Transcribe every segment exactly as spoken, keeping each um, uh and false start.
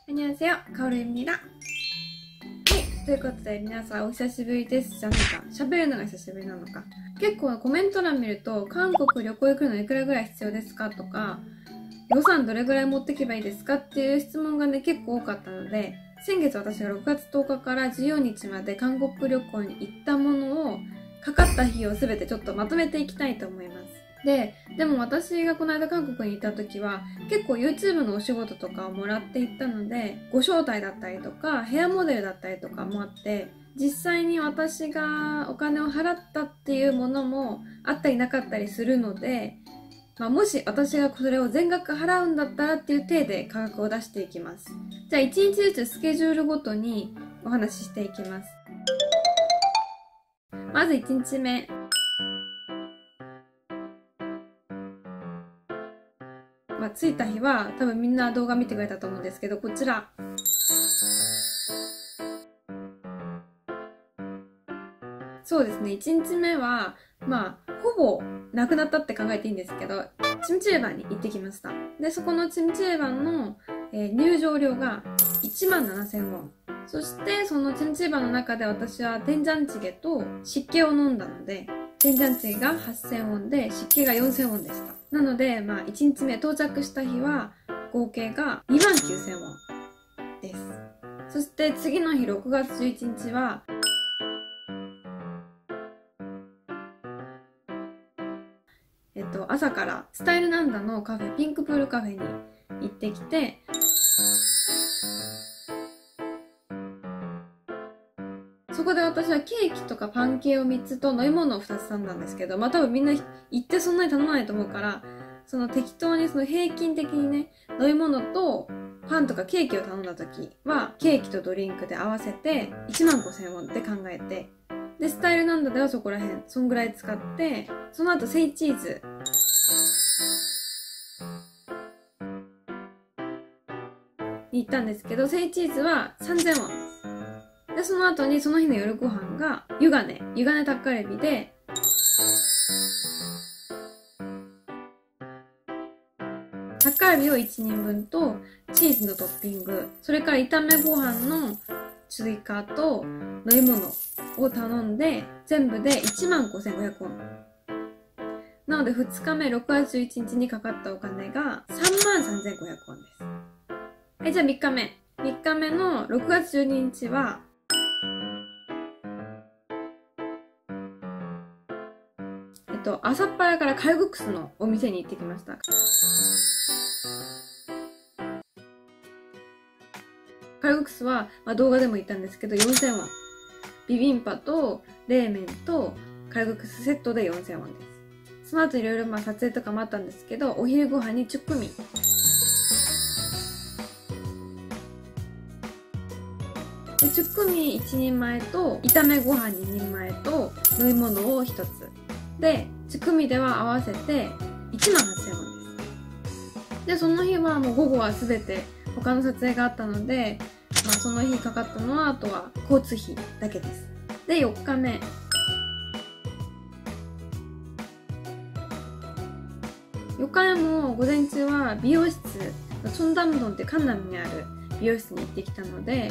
안녕하세요, 가오루입니다.はい、ということで皆さんお久しぶりですじゃないか、喋るのが久しぶりなのか。結構コメント欄見ると、韓国旅行行くのいくらぐらい必要ですかとか、予算どれぐらい持ってけばいいですかっていう質問がね、結構多かったので、先月私がろくがつとおかからじゅうよっかにちまで韓国旅行に行ったものを、かかった費用すべてちょっとまとめていきたいと思います。で、でも私がこの間韓国に行った時は結構 YouTube のお仕事とかをもらっていったので、ご招待だったりとかヘアモデルだったりとかもあって、実際に私がお金を払ったっていうものもあったりなかったりするので、まあ、もし私がそれを全額払うんだったらっていう体で価格を出していきます。じゃあいちにちずつスケジュールごとにお話ししていきます。まずいちにちめ。まあ、着いた日は多分みんな動画見てくれたと思うんですけど、こちら。そうですね、いちにちめは、まあ、ほぼなくなったって考えていいんですけど、チムチェルバンに行ってきました。で、そこのチムチェルバンの、えー、入場料がいちまんななせんウォン。そして、そのチムチェルバンの中で私はテンジャンチゲと湿気を飲んだので、テンジャンチゲがはっせんウォンで湿気がよんせんウォンでした。なので、まあ、いちにちめ到着した日は合計がにまんきゅうせんウォンです。そして次の日ろくがつじゅういちにちは、えっと、朝からスタイルナンダのカフェ、ピンクプールカフェに行ってきて、そこで私はケーキとかパン系をみっつと飲み物をふたつ頼んだんですけど、まあ多分みんな行ってそんなに頼まないと思うから、その適当にその平均的にね、飲み物とパンとかケーキを頼んだ時は、ケーキとドリンクで合わせていちまんごせんウォンって考えて、で、スタイルナンダではそこら辺、そんぐらい使って、その後セイチーズ。に行ったんですけど、セイチーズはさんぜんウォンです。で、その後にその日の夜ご飯が、湯金、湯金タッカルビで、タッカルビをいちにんぶんと、チーズのトッピング、それから炒めご飯の追加と飲み物を頼んで、全部でいちまんごせんごひゃくウォン。なのでふつかめ、ろくがつじゅういちにちにかかったお金がさんまんさんぜんごひゃくウォンです。はい、じゃあみっかめ。みっかめのろくがつじゅうににちは、えっと、朝っぱらからカルグクスのお店に行ってきました。カルグクスは、まあ、動画でも言ったんですけどよんせんウォン。ビビンパと冷麺とカルグクスセットでよんせんウォンです。その後いろいろまあ撮影とかもあったんですけど、お昼ご飯にチュックミン。でチュックミンいちにんまえと炒めご飯ににんまえと飲み物をひとつ。で、チュックミンでは合わせていちまんはっせんウォンです。で、その日はもう午後は全て他の撮影があったので、まあその日かかったのはあとは交通費だけです。で、よっかめ。よっかめも午前中は美容室、チョンダムドンってカンナムにある美容室に行ってきたので、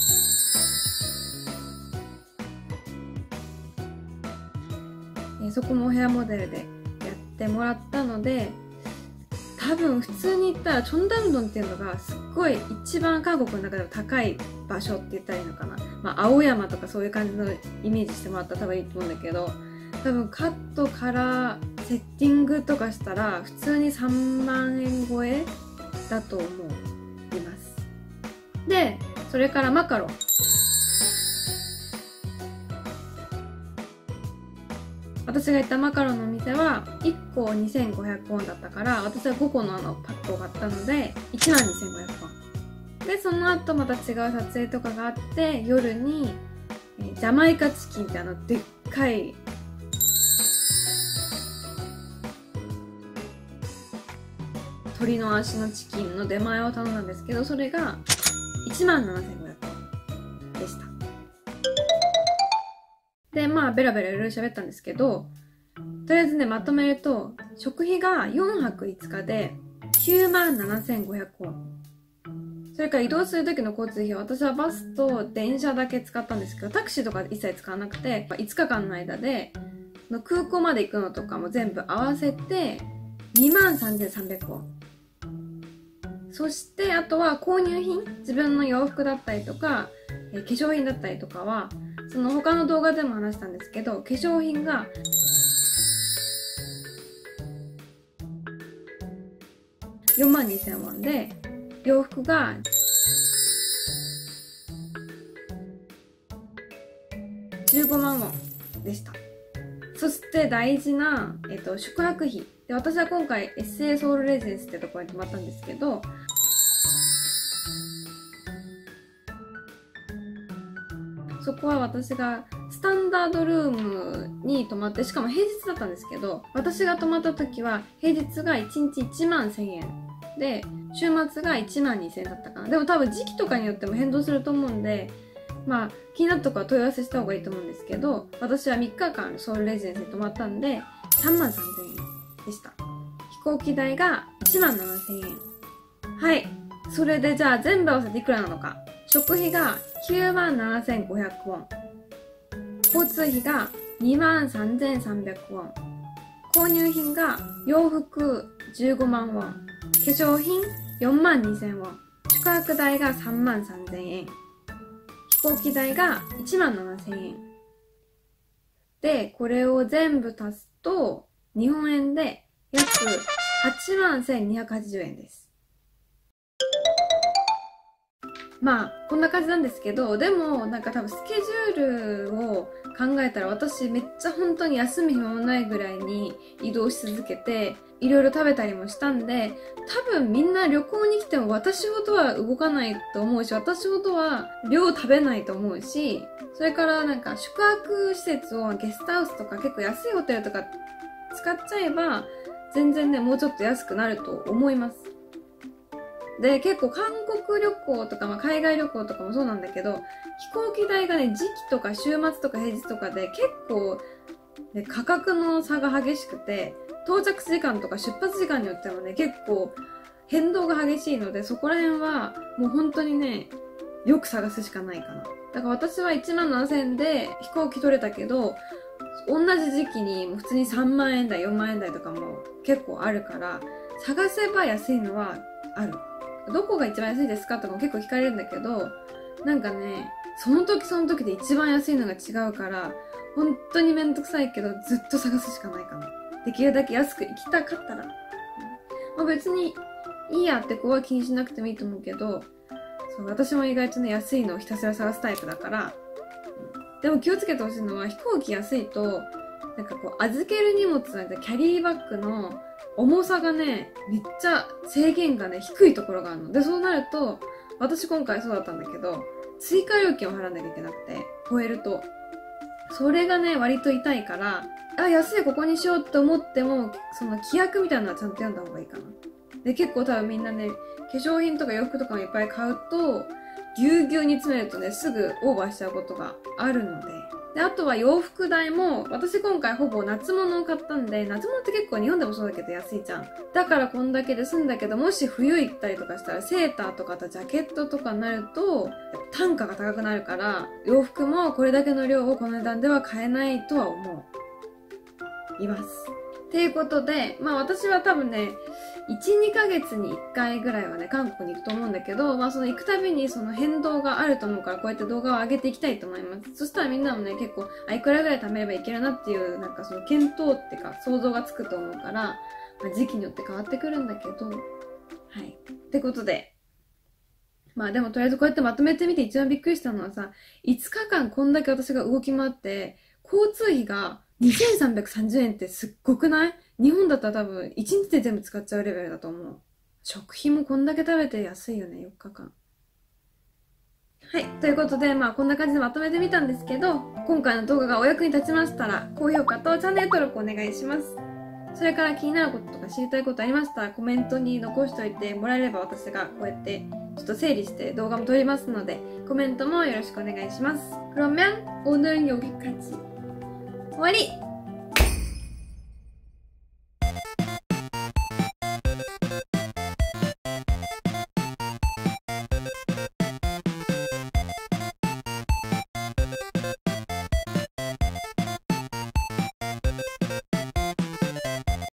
そこもヘアモデルでやってもらったので、多分普通に行ったらチョンダムドンっていうのがすっごい一番韓国の中でも高い場所って言ったらいいのかな。まあ青山とかそういう感じのイメージしてもらったら多分いいと思うんだけど、多分カットからセッティングとかしたら普通にさんまんえん超えだと思います。で、それからマカロン。私が行ったマカロンのお店はいっこにせんごひゃくウォンだったから、私はごこのあのパックを買ったのでいちまんにせんごひゃくウォン。で、その後また違う撮影とかがあって、夜にジャマイカチキンってあのでっかい鶏の足のチキンの出前を頼んだんですけど、それがいちまんななせんごひゃくウォンでした。で、まあ、ベラベラいろいろ喋ったんですけど、とりあえずね、まとめると、食費がよんはくいつかできゅうまんななせんごひゃくウォン。 それから移動する時の交通費は私はバスと電車だけ使ったんですけど、タクシーとか一切使わなくて、いつかかんの間で空港まで行くのとかも全部合わせてにまんさんぜんさんびゃくウォン。そしてあとは購入品、自分の洋服だったりとかえ化粧品だったりとかは、その他の動画でも話したんですけど、化粧品がよんまんにせんウォンで、洋服がじゅうごまんウォンでした。そして大事な、えっと、宿泊費で、私は今回 エスエー ソウルレジデンスってところに泊まったんですけど、そこは私がスタンダードルームに泊まって、しかも平日だったんですけど、私が泊まった時は平日がいちにちいちまんせんえんで、週末がいちまんにせんえんだったかな。でも多分時期とかによっても変動すると思うんで、まあ気になったとこは問い合わせした方がいいと思うんですけど、私はみっかかんソウルレジデンスに泊まったんでさんまんさんぜんえんでした。飛行機代がいちまんななせんえん。はい。それでじゃあ全部合わせていくらなのか。食費がきゅうまんななせんごひゃくウォン。交通費がにまんさんぜんさんびゃくウォン。購入品が洋服じゅうごまんウォン。化粧品よんまんにせんウォン。宿泊代がさんまんさんぜんえん。飛行機代がいちまんななせんえん。で、これを全部足すと、日本円で約はちまんせんにひゃくはちじゅうえんです。まあ、こんな感じなんですけど、でも、なんか多分スケジュールを考えたら私めっちゃ本当に休み暇もないぐらいに移動し続けて、いろいろ食べたりもしたんで、多分みんな旅行に来ても私ほどは動かないと思うし、私ほどは量食べないと思うし、それからなんか宿泊施設をゲストハウスとか結構安いホテルとか使っちゃえば、全然ね、もうちょっと安くなると思います。で、結構韓国旅行とか、まあ、海外旅行とかもそうなんだけど、飛行機代がね、時期とか週末とか平日とかで結構、ね、価格の差が激しくて、到着時間とか出発時間によってもね、結構変動が激しいので、そこら辺はもう本当にね、よく探すしかないかな。だから私はいちまんななせんえんで飛行機取れたけど、同じ時期に普通にさんまんえん台、よんまんえん台とかも結構あるから、探せば安いのはある。どこが一番安いですかとかも結構聞かれるんだけど、なんかね、その時その時で一番安いのが違うから、本当にめんどくさいけど、ずっと探すしかないかな。できるだけ安く行きたかったら。まあ別にいいやって子は気にしなくてもいいと思うけど、そう、私も意外とね、安いのをひたすら探すタイプだから、でも気をつけてほしいのは、飛行機安いと、なんかこう、預ける荷物なんてキャリーバッグの重さがね、めっちゃ制限がね、低いところがあるの。で、そうなると、私今回そうだったんだけど、追加料金を払わなきゃいけなくて、超えると。それがね、割と痛いから、あ、安いここにしようって思っても、その規約みたいなのはちゃんと読んだ方がいいかな。で、結構多分みんなね、化粧品とか洋服とかもいっぱい買うと、ぎゅうぎゅうに詰めるとね、すぐオーバーしちゃうことがあるので。で、あとは洋服代も、私今回ほぼ夏物を買ったんで、夏物って結構日本でもそうだけど安いじゃん。だからこんだけで済んだけど、もし冬行ったりとかしたら、セーターとかとジャケットとかになると、単価が高くなるから、洋服もこれだけの量をこの値段では買えないとは思う。います。っていうことで、まあ私は多分ね、いち、にかげつにいっかいぐらいはね、韓国に行くと思うんだけど、まあその行くたびにその変動があると思うから、こうやって動画を上げていきたいと思います。そしたらみんなもね、結構、あ、いくらぐらい貯めればいけるなっていう、なんかその検討っていうか、想像がつくと思うから、まあ時期によって変わってくるんだけど、はい。ってことで、まあでもとりあえずこうやってまとめてみて一番びっくりしたのはさ、いつかかんこんだけ私が動き回って、交通費がにせんさんびゃくさんじゅうえんってすっごくない？日本だったら多分いちにちで全部使っちゃうレベルだと思う。食費もこんだけ食べて安いよね、よっかかん。はい。ということで、まあこんな感じでまとめてみたんですけど、今回の動画がお役に立ちましたら、高評価とチャンネル登録お願いします。それから気になることとか知りたいことありましたら、コメントに残しておいてもらえれば私がこうやってちょっと整理して動画も撮りますので、コメントもよろしくお願いします。그러면 오늘은 여기까지. 終わり!